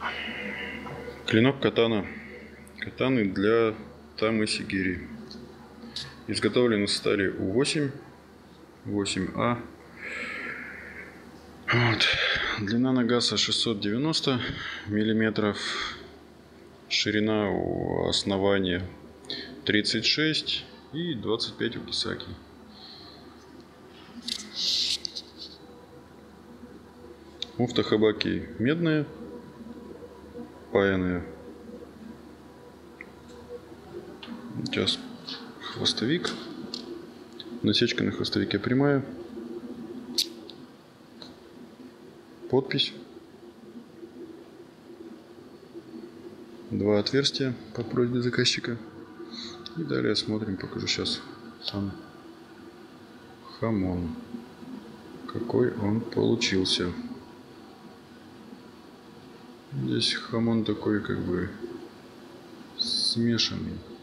Клинок катана. Катаны для тамэ-сигири. Изготовлен из стали У8, 8А. Вот. Длина нагаса 690 миллиметров. Ширина у основания 36 и 25 у кисаки. Муфта хабаки медная, паянная. Сейчас хвостовик. Насечка на хвостовике прямая. Подпись. Два отверстия по просьбе заказчика. И далее смотрим, покажу сейчас сам хамон. Какой он получился. Здесь хамон такой как бы смешанный.